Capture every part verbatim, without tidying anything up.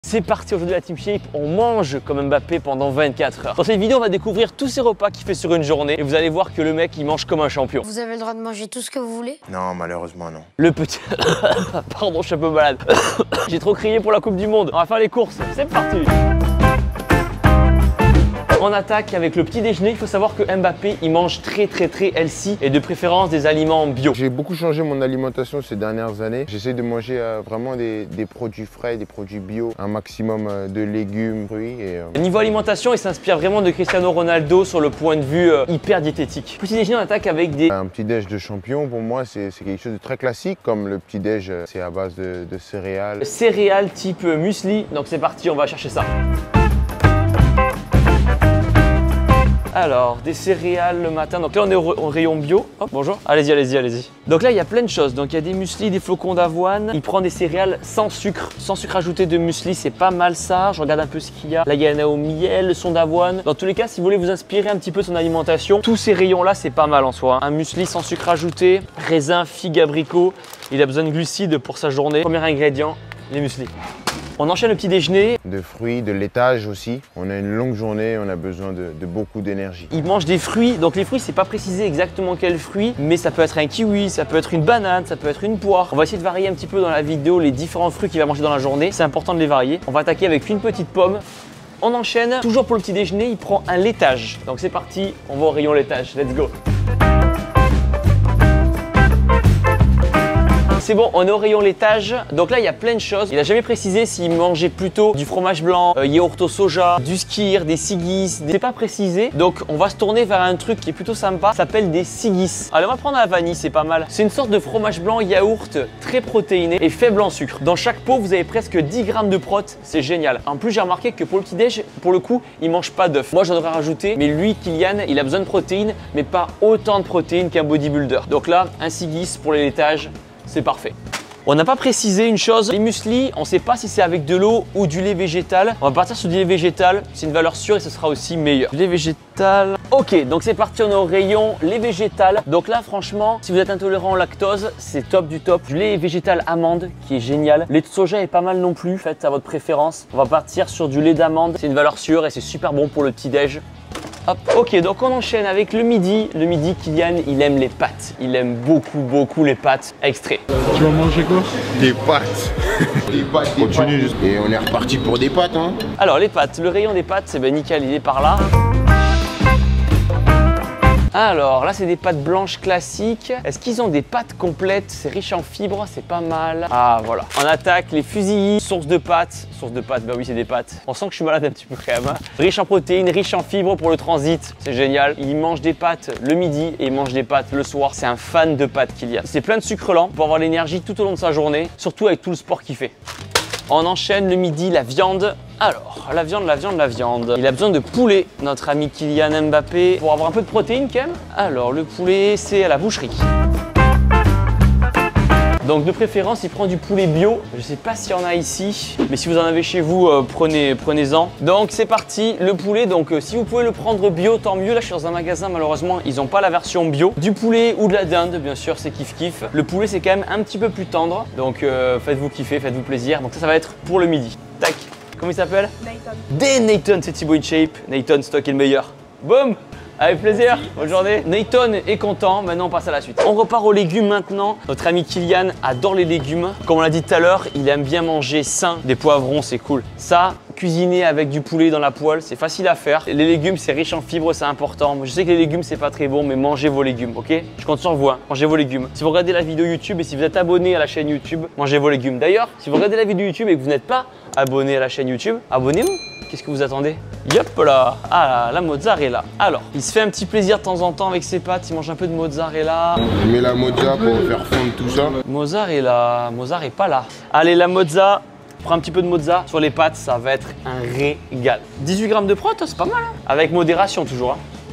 C'est parti aujourd'hui la Team Shape, on mange comme Mbappé pendant vingt-quatre heures. Dans cette vidéo, on va découvrir tous ces repas qu'il fait sur une journée et vous allez voir que le mec, il mange comme un champion. Vous avez le droit de manger tout ce que vous voulez? Non, malheureusement non. Le petit... Pardon, je suis un peu malade. J'ai trop crié pour la Coupe du Monde. On va faire les courses, c'est parti. On attaque avec le petit déjeuner. Il faut savoir que Mbappé, il mange très très très healthy et de préférence des aliments bio. J'ai beaucoup changé mon alimentation ces dernières années. J'essaie de manger euh, vraiment des, des produits frais, des produits bio, un maximum euh, de légumes, fruits. Et, euh... Niveau alimentation, il s'inspire vraiment de Cristiano Ronaldo sur le point de vue euh, hyper diététique. Petit déjeuner, on attaque avec des... Un petit déj de champion, pour moi, c'est quelque chose de très classique. Comme le petit déj, euh, c'est à base de, de céréales. Céréales type muesli. Donc c'est parti, on va chercher ça. Alors, des céréales le matin. Donc là, on est au, au rayon bio. Hop, bonjour. Allez-y, allez-y, allez-y. Donc là, il y a plein de choses. Donc il y a des muesli, des flocons d'avoine. Il prend des céréales sans sucre. Sans sucre ajouté de muesli, c'est pas mal ça. Je regarde un peu ce qu'il y a. Là, il y en a au miel, le son d'avoine. Dans tous les cas, si vous voulez vous inspirer un petit peu de son alimentation, tous ces rayons-là, c'est pas mal en soi. Un muesli sans sucre ajouté, raisin, figue, abricot. Il a besoin de glucides pour sa journée. Premier ingrédient, les muesli. On enchaîne le petit déjeuner. De fruits, de laitage aussi. On a une longue journée, on a besoin de, de beaucoup d'énergie. Il mange des fruits. Donc les fruits, c'est pas précisé exactement quel fruit, mais ça peut être un kiwi, ça peut être une banane, ça peut être une poire. On va essayer de varier un petit peu dans la vidéo les différents fruits qu'il va manger dans la journée. C'est important de les varier. On va attaquer avec une petite pomme. On enchaîne. Toujours pour le petit déjeuner, il prend un laitage. Donc c'est parti, on va au rayon laitage. Let's go. C'est bon, on est au rayon laitage. Donc là, il y a plein de choses. Il n'a jamais précisé s'il mangeait plutôt du fromage blanc, euh, yaourt au soja, du skyr, des sigis. C'est pas précisé. Donc on va se tourner vers un truc qui est plutôt sympa. Ça s'appelle des sigis. Allez, on va prendre la vanille, c'est pas mal. C'est une sorte de fromage blanc yaourt très protéiné et faible en sucre. Dans chaque pot, vous avez presque dix grammes de prot. C'est génial. En plus, j'ai remarqué que pour le petit déj, pour le coup, il mange pas d'œufs. Moi, j'en aurais rajouté, mais lui, Kylian, il a besoin de protéines, mais pas autant de protéines qu'un bodybuilder. Donc là, un sigis pour les laitages. C'est parfait. On n'a pas précisé une chose, les muesli, on ne sait pas si c'est avec de l'eau ou du lait végétal. On va partir sur du lait végétal, c'est une valeur sûre et ce sera aussi meilleur. Du lait végétal. Ok, donc c'est parti, on est au rayon lait végétal. Donc là, franchement, si vous êtes intolérant au lactose, c'est top du top. Du lait végétal amande qui est génial. Lait de soja est pas mal non plus, faites à votre préférence. On va partir sur du lait d'amande, c'est une valeur sûre et c'est super bon pour le petit déj. Hop. Ok, donc on enchaîne avec le midi. Le midi, Kylian, il aime les pâtes. Il aime beaucoup, beaucoup les pâtes extrait. Tu vas manger quoi? Des pâtes. Des pâtes, des Continue pâtes. Juste. Et on est reparti pour des pâtes, hein. Alors, les pâtes, le rayon des pâtes, c'est ben nickel, il est par là. Alors là, c'est des pâtes blanches classiques. Est-ce qu'ils ont des pâtes complètes? C'est riche en fibres, c'est pas mal. Ah voilà. On attaque les fusillis, source de pâtes. Source de pâtes, bah oui, c'est des pâtes. On sent que je suis malade un petit peu quand même. Hein. Riche en protéines, riche en fibres pour le transit. C'est génial. Il mange des pâtes le midi et il mange des pâtes le soir. C'est un fan de pâtes qu'il y a. C'est plein de sucre lent pour avoir l'énergie tout au long de sa journée, surtout avec tout le sport qu'il fait. On enchaîne le midi, la viande. Alors, la viande, la viande, la viande. Il a besoin de poulet, notre ami Kylian Mbappé, pour avoir un peu de protéines quand même. Alors, le poulet, c'est à la boucherie. Donc de préférence, il prend du poulet bio. Je ne sais pas s'il y en a ici, mais si vous en avez chez vous, euh, prenez, prenez-en. Donc c'est parti, le poulet. Donc euh, si vous pouvez le prendre bio, tant mieux. Là, je suis dans un magasin, malheureusement, ils n'ont pas la version bio. Du poulet ou de la dinde, bien sûr, c'est kiff kiff. Le poulet, c'est quand même un petit peu plus tendre. Donc euh, faites-vous kiffer, faites-vous plaisir. Donc ça, ça va être pour le midi. Tac. Comment il s'appelle? Nathan. Des Nathan, c'est Thibaut InShape. Nathan, c'est toi qui es le meilleur. Boum! Avec plaisir, bonne journée. Nathan est content, maintenant on passe à la suite. On repart aux légumes maintenant. Notre ami Kylian adore les légumes. Comme on l'a dit tout à l'heure, il aime bien manger sain. Des poivrons, c'est cool. Ça, cuisiner avec du poulet dans la poêle, c'est facile à faire. Les légumes, c'est riche en fibres, c'est important. Je sais que les légumes, c'est pas très bon, mais mangez vos légumes, ok? Je compte sur vous, hein. Mangez vos légumes. Si vous regardez la vidéo YouTube et si vous êtes abonné à la chaîne YouTube, mangez vos légumes. D'ailleurs, si vous regardez la vidéo YouTube et que vous n'êtes pas abonné à la chaîne YouTube, abonnez-vous. Qu'est-ce que vous attendez? Yop là. Ah là, la mozzarella. Alors, il se fait un petit plaisir de temps en temps avec ses pâtes. Il mange un peu de mozzarella. Je mets la mozza pour faire fondre tout ça. Mozzarella. Mozart est pas là. Allez, la mozza. Prends un petit peu de mozza sur les pâtes, ça va être un régal. dix-huit grammes de prot, c'est pas mal. Hein, avec modération toujours. Hein.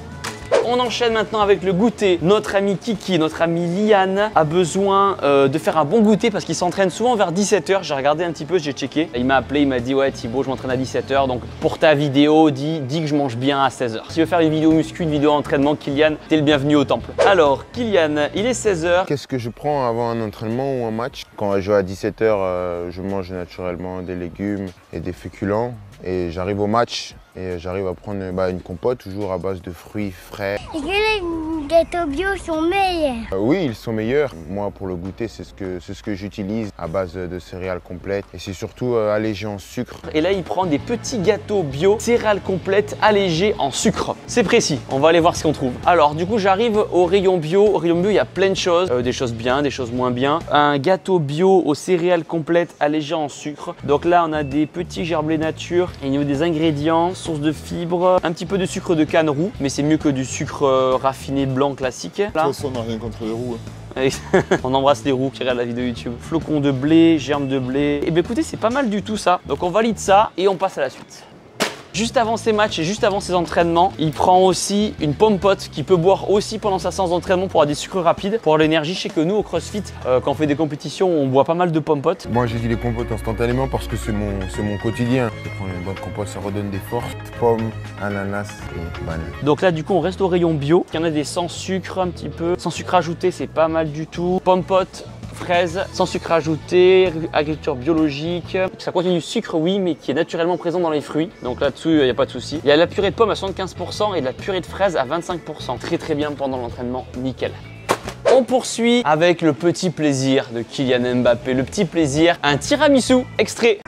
On enchaîne maintenant avec le goûter. Notre ami Kiki, notre ami Liane a besoin euh, de faire un bon goûter parce qu'il s'entraîne souvent vers dix-sept heures. J'ai regardé un petit peu, j'ai checké. Il m'a appelé, il m'a dit ouais Thibaut, je m'entraîne à dix-sept heures. Donc pour ta vidéo, dis, dis que je mange bien à seize heures. Si tu veux faire une vidéo muscu, une vidéo entraînement, Kylian, t'es le bienvenu au temple. Alors Kylian, il est seize heures. Qu'est-ce que je prends avant un entraînement ou un match? Quand je joue à dix-sept heures, euh, je mange naturellement des légumes et des féculents. Et j'arrive au match et j'arrive à prendre bah, une compote, toujours à base de fruits frais. Et que les gâteaux bio sont meilleurs. Euh, oui, ils sont meilleurs. Moi, pour le goûter, c'est ce que, c'est ce que j'utilise à base de céréales complètes. Et c'est surtout euh, allégé en sucre. Et là, il prend des petits gâteaux bio, céréales complètes, allégés en sucre. C'est précis, on va aller voir ce qu'on trouve. Alors, du coup, j'arrive au rayon bio. Au rayon bio, il y a plein de choses. Euh, des choses bien, des choses moins bien. Un gâteau bio aux céréales complètes, allégé en sucre. Donc là, on a des petits gerblés nature. Et au niveau des ingrédients, source de fibres, un petit peu de sucre de canne roux, mais c'est mieux que du sucre euh, raffiné blanc classique. Là. De toute façon, on n'a rien contre les roux. Hein. On embrasse les roux qui regardent la vidéo YouTube. Flocons de blé, germes de blé. Et bien écoutez, c'est pas mal du tout ça. Donc on valide ça et on passe à la suite. Juste avant ses matchs et juste avant ses entraînements, il prend aussi une pomme pote qu'il peut boire aussi pendant sa séance d'entraînement pour avoir des sucres rapides, pour l'énergie. Je sais que nous au CrossFit, euh, quand on fait des compétitions, on boit pas mal de pommes potes. Moi j'ai dit les compotes instantanément parce que c'est mon, c'est mon quotidien. Je prends une bonne compote, ça redonne des forces. Pommes, ananas et banane. Donc là du coup on reste au rayon bio. Il y en a des sans sucre un petit peu. Sans sucre ajouté, c'est pas mal du tout. Pommes potes, fraises, sans sucre ajouté, agriculture biologique. Ça contient du sucre, oui, mais qui est naturellement présent dans les fruits. Donc là-dessus, il n'y a pas de souci. Il y a la purée de pommes à soixante-quinze pour cent et de la purée de fraises à vingt-cinq pour cent. Très très bien pendant l'entraînement, nickel. On poursuit avec le petit plaisir de Kylian Mbappé. Le petit plaisir, un tiramisu extrait.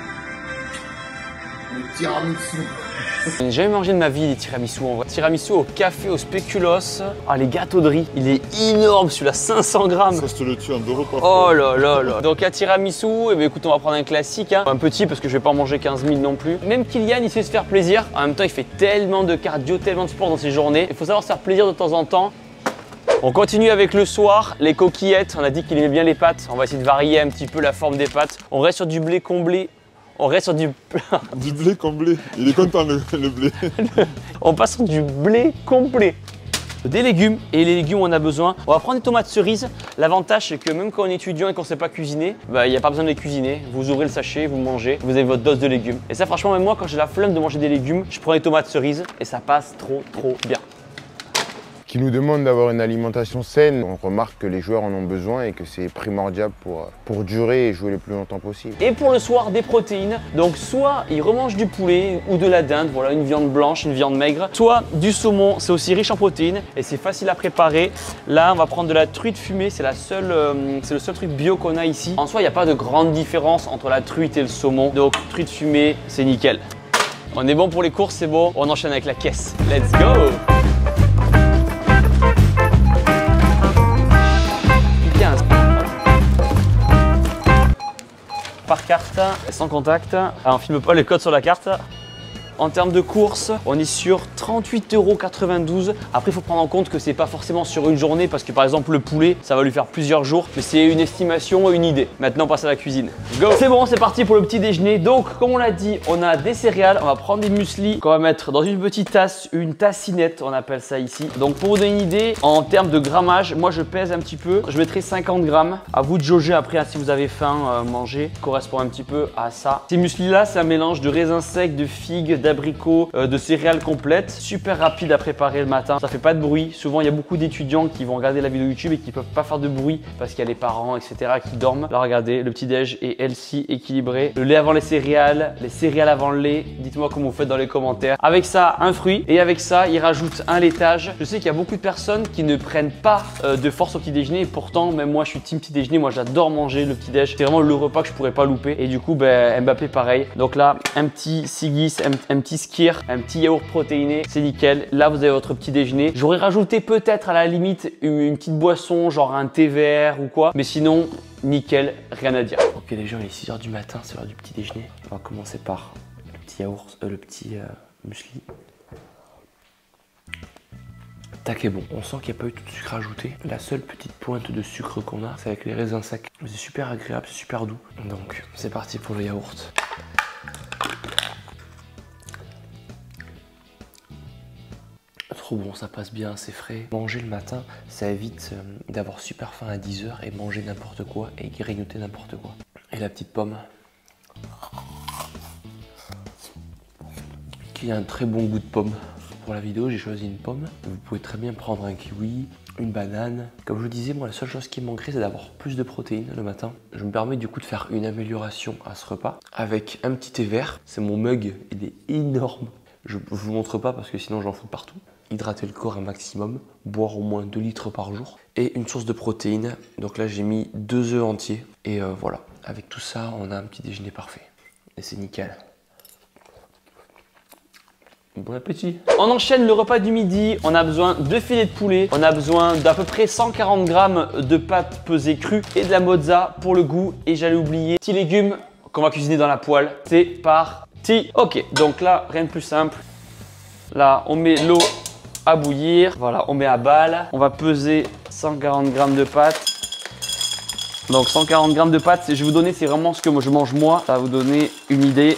Le tiramisu. Je n'ai jamais mangé de ma vie des tiramisu en vrai. Tiramisu au café, au spéculoos. Ah, les gâteaux de riz, il est énorme celui-là, cinq cents grammes. Ça, je te le tue en deux repas. Oh là là là. Donc à tiramisu, eh bien, écoute, on va prendre un classique, hein. Un petit parce que je vais pas en manger quinze mille non plus. Même Kylian, il sait se faire plaisir. En même temps, il fait tellement de cardio, tellement de sport dans ses journées. Il faut savoir se faire plaisir de temps en temps. On continue avec le soir, les coquillettes. On a dit qu'il aimait bien les pâtes. On va essayer de varier un petit peu la forme des pâtes. On reste sur du blé comblé. On reste sur du... Du blé comblé. Il est content le, le blé. On passe sur du blé complet. Des légumes, et les légumes on a besoin. On va prendre des tomates cerises. L'avantage c'est que même quand on est étudiant et qu'on ne sait pas cuisiner, bah, il n'y a pas besoin de les cuisiner. Vous ouvrez le sachet, vous mangez, vous avez votre dose de légumes. Et ça franchement même moi quand j'ai la flemme de manger des légumes, je prends les tomates cerises et ça passe trop trop bien. Qui nous demande d'avoir une alimentation saine. On remarque que les joueurs en ont besoin et que c'est primordial pour, pour durer et jouer le plus longtemps possible. Et pour le soir, des protéines. Donc soit ils remangent du poulet ou de la dinde, voilà une viande blanche, une viande maigre. Soit du saumon, c'est aussi riche en protéines et c'est facile à préparer. Là, on va prendre de la truite fumée, c'est la seule, euh, c'est le seul truc bio qu'on a ici. En soi, il n'y a pas de grande différence entre la truite et le saumon. Donc truite fumée, c'est nickel. On est bon pour les courses, c'est bon. On enchaîne avec la caisse. Let's go! Par carte, sans contact. Alors, on ne filme pas les codes sur la carte. En termes de course, on est sur trente-huit euros quatre-vingt-douze. Après, il faut prendre en compte que c'est pas forcément sur une journée parce que par exemple, le poulet, ça va lui faire plusieurs jours. Mais c'est une estimation, une idée. Maintenant, on passe à la cuisine. Go! C'est bon, c'est parti pour le petit déjeuner. Donc, comme on l'a dit, on a des céréales. On va prendre des mueslis qu'on va mettre dans une petite tasse, une tassinette, on appelle ça ici. Donc, pour vous donner une idée, en termes de grammage, moi, je pèse un petit peu. Je mettrai cinquante grammes. À vous de jauger après, hein, si vous avez faim, euh, manger. Correspond un petit peu à ça. Ces mueslis-là, c'est un mélange de raisins secs, de figues, d'abricots, euh, de céréales complètes, super rapide à préparer le matin, ça fait pas de bruit. Souvent il y a beaucoup d'étudiants qui vont regarder la vidéo YouTube et qui peuvent pas faire de bruit parce qu'il y a les parents et cetera qui dorment. Là regardez, le petit déj est healthy, équilibré, le lait avant les céréales, les céréales avant le lait. Dites-moi comment vous faites dans les commentaires. Avec ça un fruit et avec ça il rajoute un laitage. Je sais qu'il y a beaucoup de personnes qui ne prennent pas euh, de force au petit déjeuner et pourtant même moi je suis team petit déjeuner, moi j'adore manger le petit déj. C'est vraiment le repas que je pourrais pas louper et du coup ben, Mbappé pareil. Donc là un petit sigis, un, un petit ski, un petit yaourt protéiné, c'est nickel. Là, vous avez votre petit déjeuner. J'aurais rajouté peut-être à la limite une, une petite boisson, genre un thé vert ou quoi. Mais sinon, nickel, rien à dire. Ok les gens, il est six heures du matin, c'est l'heure du petit déjeuner. On va commencer par le petit yaourt, euh, le petit euh, muesli. Tac est bon. On sent qu'il n'y a pas eu tout de sucre ajouté. La seule petite pointe de sucre qu'on a, c'est avec les raisins secs. C'est super agréable, c'est super doux. Donc, c'est parti pour le yaourt. trop bon, ça passe bien, c'est frais. Manger le matin, ça évite euh, d'avoir super faim à dix heures et manger n'importe quoi et grignoter n'importe quoi. Et la petite pomme, qui a un très bon goût de pomme. Pour la vidéo, j'ai choisi une pomme. Vous pouvez très bien prendre un kiwi, une banane. Comme je vous disais, moi, la seule chose qui me manquerait, c'est d'avoir plus de protéines le matin. Je me permets du coup de faire une amélioration à ce repas avec un petit thé vert. C'est mon mug, il est énorme. Je ne vous montre pas parce que sinon j'en fous partout. Hydrater le corps un maximum, boire au moins deux litres par jour et une source de protéines. Donc là, j'ai mis deux œufs entiers et euh, voilà. Avec tout ça, on a un petit déjeuner parfait et c'est nickel. Bon appétit. On enchaîne le repas du midi. On a besoin de filets de poulet. On a besoin d'à peu près cent quarante grammes de pâtes pesées crues et de la mozza pour le goût. Et j'allais oublier petits légumes qu'on va cuisiner dans la poêle. C'est parti. Ok, donc là, rien de plus simple. Là, on met l'eau à bouillir. Voilà, on met à balle. On va peser cent quarante grammes de pâtes. Donc cent quarante grammes de pâtes, je vais vous donner, c'est vraiment ce que moi je mange moi. Ça va vous donner une idée.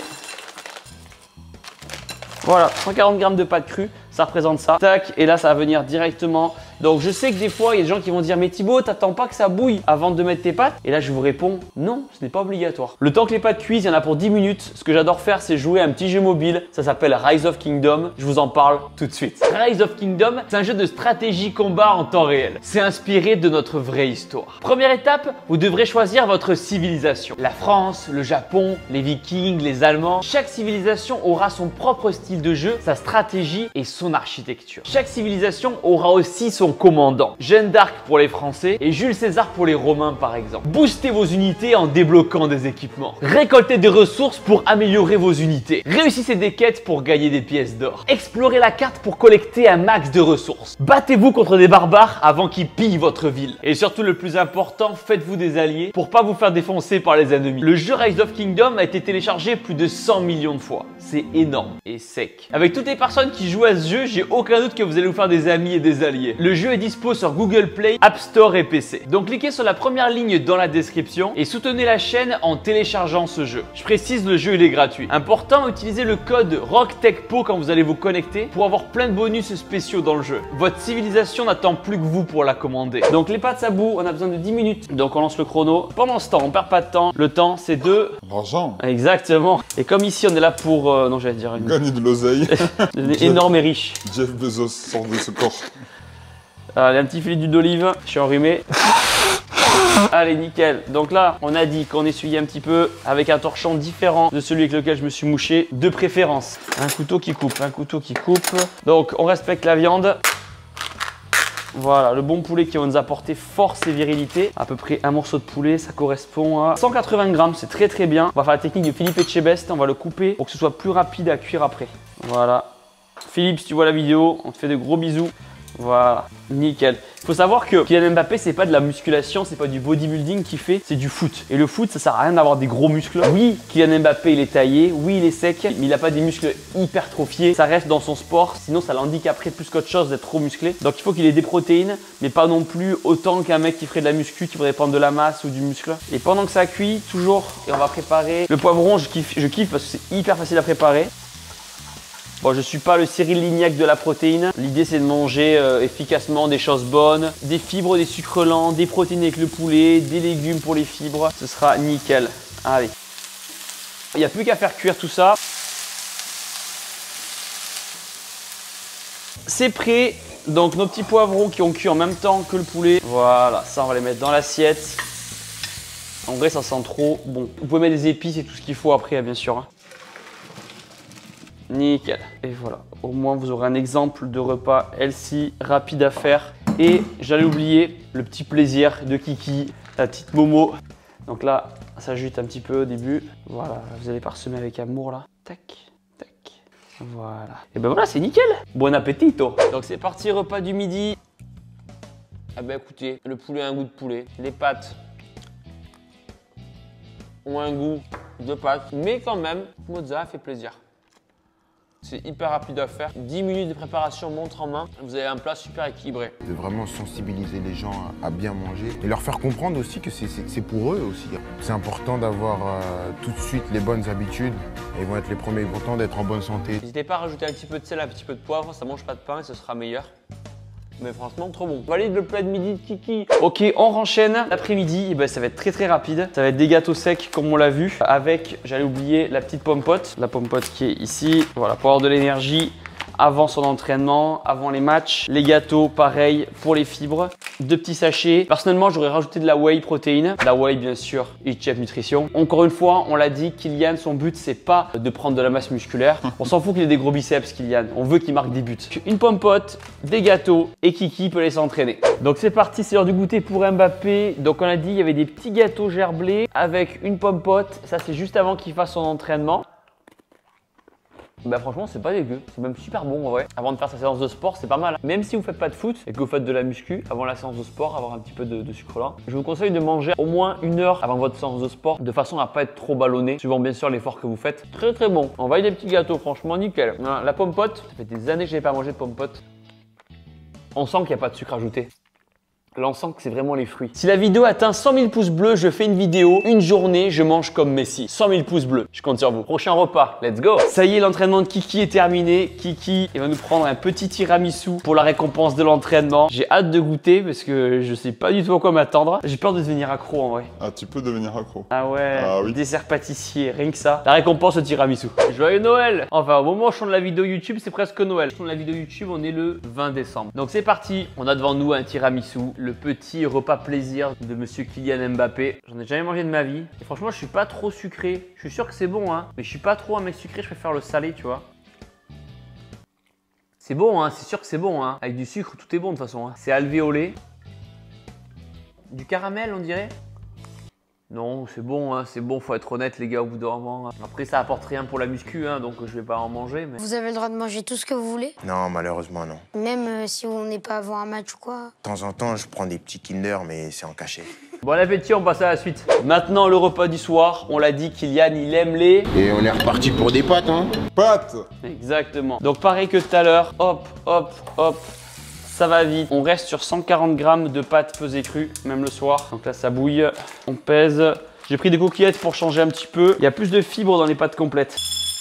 Voilà, cent quarante grammes de pâtes crues, ça représente ça. Tac, et là ça va venir directement. Donc je sais que des fois il y a des gens qui vont dire mais Thibaut, t'attends pas que ça bouille avant de mettre tes pâtes? Et là je vous réponds non, ce n'est pas obligatoire. Le temps que les pâtes cuisent, il y en a pour dix minutes. Ce que j'adore faire, c'est jouer à un petit jeu mobile. Ça s'appelle Rise of Kingdom. Je vous en parle tout de suite. Rise of Kingdom, c'est un jeu de stratégie combat en temps réel. C'est inspiré de notre vraie histoire. Première étape, vous devrez choisir votre civilisation. La France, le Japon, les Vikings, les Allemands. Chaque civilisation aura son propre style de jeu, sa stratégie et son architecture. Chaque civilisation aura aussi son commandant. Jeanne d'Arc pour les Français et Jules César pour les Romains par exemple. Boostez vos unités en débloquant des équipements. Récoltez des ressources pour améliorer vos unités. Réussissez des quêtes pour gagner des pièces d'or. Explorez la carte pour collecter un max de ressources. Battez-vous contre des barbares avant qu'ils pillent votre ville. Et surtout le plus important, faites-vous des alliés pour pas vous faire défoncer par les ennemis. Le jeu Rise of Kingdom a été téléchargé plus de cent millions de fois. C'est énorme et sec. Avec toutes les personnes qui jouent à ce jeu, j'ai aucun doute que vous allez vous faire des amis et des alliés. Le jeu est dispo sur Google Play, App Store et P C. Donc cliquez sur la première ligne dans la description et soutenez la chaîne en téléchargeant ce jeu. Je précise, le jeu il est gratuit. Important, utilisez le code ROCKTECHPO quand vous allez vous connecter pour avoir plein de bonus spéciaux dans le jeu. Votre civilisation n'attend plus que vous pour la commander. Donc les pâtes à bout, on a besoin de dix minutes. Donc on lance le chrono. Pendant ce temps, on perd pas de temps. Le temps c'est de... L'argent. Exactement. Et comme ici on est là pour... Euh, non j'allais dire une... Gagner de l'oseille. énorme et riche. Jeff Bezos sort de ce corps. Allez, un petit filet d'huile d'olive, je suis enrhumé. Allez, nickel. Donc là, on a dit qu'on essuyait un petit peu avec un torchon différent de celui avec lequel je me suis mouché, de préférence. Un couteau qui coupe, un couteau qui coupe. Donc, on respecte la viande. Voilà, le bon poulet qui va nous apporter force et virilité. À peu près un morceau de poulet, ça correspond à cent quatre-vingts grammes, c'est très très bien. On va faire la technique de Philippe Etchebest, on va le couper pour que ce soit plus rapide à cuire après. Voilà. Philippe, si tu vois la vidéo, on te fait de gros bisous. Voilà, nickel. Il faut savoir que Kylian Mbappé, c'est pas de la musculation, c'est pas du bodybuilding qu'il fait, c'est du foot. Et le foot, ça sert à rien d'avoir des gros muscles. Oui, Kylian Mbappé, il est taillé, oui, il est sec, mais il a pas des muscles hypertrophiés. Ça reste dans son sport, sinon ça l'handicaperait plus qu'autre chose d'être trop musclé. Donc il faut qu'il ait des protéines, mais pas non plus autant qu'un mec qui ferait de la muscu, qui voudrait prendre de la masse ou du muscle. Et pendant que ça cuit, toujours, et on va préparer le poivron. Je kiffe, je kiffe parce que c'est hyper facile à préparer. Bon, je suis pas le Cyril Lignac de la protéine. L'idée, c'est de manger euh, efficacement des choses bonnes, des fibres, des sucres lents, des protéines avec le poulet, des légumes pour les fibres. Ce sera nickel. Allez. Il n'y a plus qu'à faire cuire tout ça. C'est prêt. Donc, nos petits poivrons qui ont cuit en même temps que le poulet. Voilà, ça, on va les mettre dans l'assiette. En vrai, ça sent trop bon. Vous pouvez mettre des épices et tout ce qu'il faut après, bien sûr. Nickel. Et voilà, au moins vous aurez un exemple de repas healthy, rapide à faire. Et j'allais oublier le petit plaisir de Kiki, la petite Momo. Donc là, ça jute un petit peu au début. Voilà, vous allez parsemer avec amour là. Tac, tac. Voilà. Et ben voilà, c'est nickel. Bon appétito. Donc c'est parti, repas du midi. Ah ben écoutez, le poulet a un goût de poulet. Les pâtes ont un goût de pâtes. Mais quand même, mozza fait plaisir. C'est hyper rapide à faire. dix minutes de préparation montre en main. Vous avez un plat super équilibré. De vraiment sensibiliser les gens à bien manger et leur faire comprendre aussi que c'est pour eux aussi. C'est important d'avoir euh, tout de suite les bonnes habitudes et ils vont être les premiers contents d'être en bonne santé. N'hésitez pas à rajouter un petit peu de sel, un petit peu de poivre, ça mange pas de pain et ce sera meilleur. Mais franchement, trop bon. Valide le plat de midi de Kiki. Ok, on renchaîne. L'après-midi, eh ben, ça va être très très rapide. Ça va être des gâteaux secs comme on l'a vu. Avec, j'allais oublier, la petite pomme pote. La pomme pote qui est ici. Voilà, pour avoir de l'énergie avant son entraînement, avant les matchs. Les gâteaux, pareil, pour les fibres. Deux petits sachets. Personnellement, j'aurais rajouté de la whey protéine. La whey, bien sûr, Eatchef Nutrition. Encore une fois, on l'a dit, Kylian, son but, c'est pas de prendre de la masse musculaire. On s'en fout qu'il ait des gros biceps, Kylian. On veut qu'il marque des buts. Une pomme pote, des gâteaux et Kiki peut laisser s'entraîner. Donc c'est parti, c'est l'heure du goûter pour Mbappé. Donc on a dit, il y avait des petits gâteaux gerblés avec une pomme pote. Ça, c'est juste avant qu'il fasse son entraînement. Bah franchement c'est pas dégueu, c'est même super bon en vrai. Avant de faire sa séance de sport c'est pas mal. Même si vous faites pas de foot et que vous faites de la muscu, avant la séance de sport, avoir un petit peu de, de sucre lent, je vous conseille de manger au moins une heure avant votre séance de sport de façon à pas être trop ballonné, suivant bien sûr l'effort que vous faites. Très très bon. On va y des petits gâteaux, franchement nickel. Voilà, la pomme pote, ça fait des années que je n'ai pas mangé de pomme pote. On sent qu'il n'y a pas de sucre ajouté. Là, on sent que c'est vraiment les fruits. Si la vidéo atteint cent mille pouces bleus, je fais une vidéo, une journée, je mange comme Messi. cent mille pouces bleus, je compte sur vous. Prochain repas, let's go. Ça y est, l'entraînement de Kiki est terminé. Kiki, il va nous prendre un petit tiramisu pour la récompense de l'entraînement. J'ai hâte de goûter parce que je sais pas du tout à quoi m'attendre. J'ai peur de devenir accro en vrai. Ah, tu peux devenir accro. Ah ouais, Ah oui. Dessert pâtissier, rien que ça. La récompense au tiramisu. Joyeux Noël. Enfin, au moment où je tourne la vidéo YouTube, c'est presque Noël. Je tourne la vidéo YouTube, on est le vingt décembre. Donc c'est parti. On a devant nous un tiramisu, le petit repas pas plaisir de monsieur Kylian Mbappé. J'en ai jamais mangé de ma vie. Et franchement, je suis pas trop sucré. Je suis sûr que c'est bon, hein. Mais je suis pas trop un mec sucré, je préfère le salé, tu vois. C'est bon, hein. C'est sûr que c'est bon, hein. Avec du sucre, tout est bon de toute façon, hein. C'est alvéolé. Du caramel, on dirait. Non, c'est bon, hein, c'est bon, faut être honnête les gars au bout d'un moment. Après ça apporte rien pour la muscu, hein, donc je vais pas en manger. Mais... Vous avez le droit de manger tout ce que vous voulez? Non, malheureusement non. Même euh, si on n'est pas avant un match ou quoi? De temps en temps, je prends des petits Kinder, mais c'est en cachet. Bon appétit, on passe à la suite. Maintenant le repas du soir, on l'a dit, Kylian il aime les... Et on est reparti pour des pâtes, hein. Pâtes. Exactement. Donc pareil que tout à l'heure, hop, hop, hop. Ça va vite. On reste sur cent quarante grammes de pâtes pesées crues, même le soir. Donc là, ça bouille. On pèse. J'ai pris des coquillettes pour changer un petit peu. Il y a plus de fibres dans les pâtes complètes.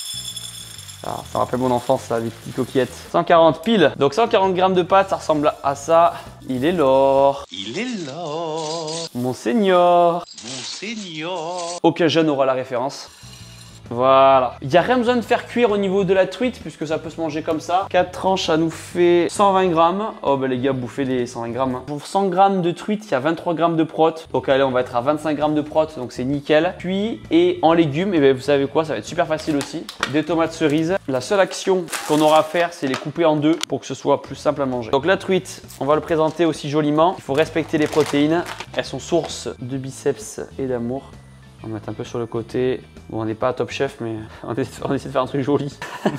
Ah, ça rappelle mon enfance, ça, les petites coquillettes. cent quarante piles. Donc cent quarante grammes de pâtes, ça ressemble à ça. Il est l'or. Il est l'or. Mon seigneur. Mon seigneur. Aucun jeune aura la référence. Voilà. Il n'y a rien besoin de faire cuire au niveau de la truite puisque ça peut se manger comme ça. quatre tranches, ça nous fait cent vingt grammes. Oh bah les gars, bouffez les cent vingt grammes. Hein. Pour cent grammes de truite, il y a vingt-trois grammes de prot. Donc allez, on va être à vingt-cinq grammes de prot, donc c'est nickel. Puis, et en légumes, et ben vous savez quoi, ça va être super facile aussi. Des tomates cerises. La seule action qu'on aura à faire, c'est les couper en deux pour que ce soit plus simple à manger. Donc la truite, on va le présenter aussi joliment. Il faut respecter les protéines. Elles sont source de biceps et d'amour. On va mettre un peu sur le côté. Bon, on n'est pas à Top Chef, mais on essaie, on essaie de faire un truc joli.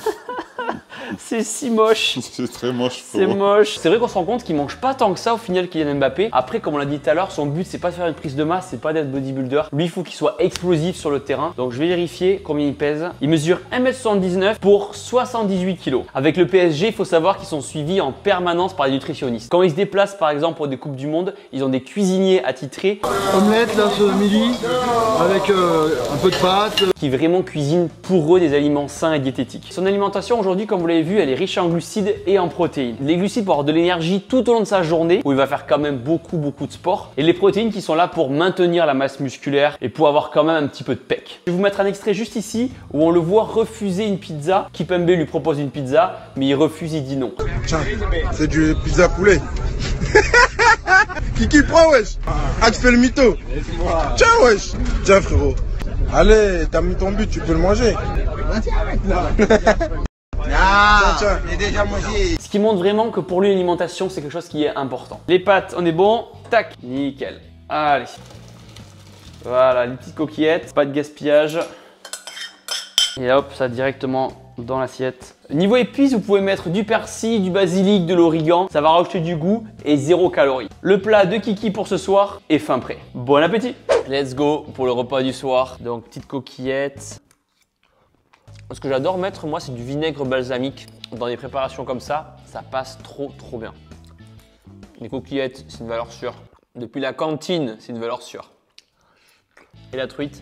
C'est si moche. C'est très moche. C'est moche. C'est vrai qu'on se rend compte qu'il mange pas tant que ça au final Kylian Mbappé. Après, comme on l'a dit tout à l'heure, son but c'est pas de faire une prise de masse, c'est pas d'être bodybuilder. Lui, il faut qu'il soit explosif sur le terrain. Donc je vais vérifier combien il pèse. Il mesure un mètre soixante-dix-neuf pour soixante-dix-huit kilos. Avec le P S G, il faut savoir qu'ils sont suivis en permanence par les nutritionnistes. Quand ils se déplacent par exemple pour des coupes du monde, ils ont des cuisiniers attitrés. Omelette là ce midi avec euh, un peu de pâtes. Qui vraiment cuisinent pour eux des aliments sains et diététiques. Son alimentation aujourd'hui, comme vous l'avez vu, elle est riche en glucides et en protéines. Les glucides pour avoir de l'énergie tout au long de sa journée, où il va faire quand même beaucoup beaucoup de sport. Et les protéines qui sont là pour maintenir la masse musculaire et pour avoir quand même un petit peu de pec. Je vais vous mettre un extrait juste ici où on le voit refuser une pizza. Kipembe lui propose une pizza, mais il refuse, il dit non. Tiens, c'est du pizza poulet. Kiki, prends wesh. Ah, tu fais le mytho. Tiens wesh. Tiens frérot. Allez, t'as mis ton but, tu peux le manger. Ah, tiens, j'ai déjà mangé. Ce qui montre vraiment que pour lui l'alimentation c'est quelque chose qui est important. Les pâtes, on est bon. Tac, nickel. Allez. Voilà, les petites coquillettes, pas de gaspillage. Et hop, ça directement dans l'assiette. Niveau épices, vous pouvez mettre du persil, du basilic, de l'origan. Ça va rajouter du goût et zéro calorie. Le plat de Kiki pour ce soir est fin prêt. Bon appétit. Let's go pour le repas du soir. Donc petite coquillette. Ce que j'adore mettre, moi, c'est du vinaigre balsamique. Dans des préparations comme ça, ça passe trop, trop bien. Les coquillettes, c'est une valeur sûre. Depuis la cantine, c'est une valeur sûre. Et la truite.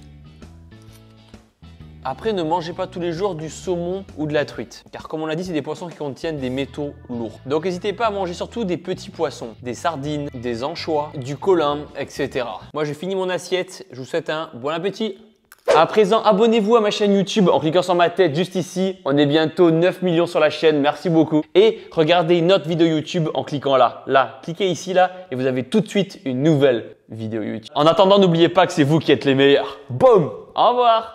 Après, ne mangez pas tous les jours du saumon ou de la truite. Car comme on l'a dit, c'est des poissons qui contiennent des métaux lourds. Donc n'hésitez pas à manger surtout des petits poissons. Des sardines, des anchois, du colin, et cetera. Moi, j'ai fini mon assiette. Je vous souhaite un bon appétit. À présent, abonnez-vous à ma chaîne YouTube en cliquant sur ma tête juste ici. On est bientôt neuf millions sur la chaîne, merci beaucoup. Et regardez une autre vidéo YouTube en cliquant là. Là, cliquez ici, là, et vous avez tout de suite une nouvelle vidéo YouTube. En attendant, n'oubliez pas que c'est vous qui êtes les meilleurs. Boum! Au revoir!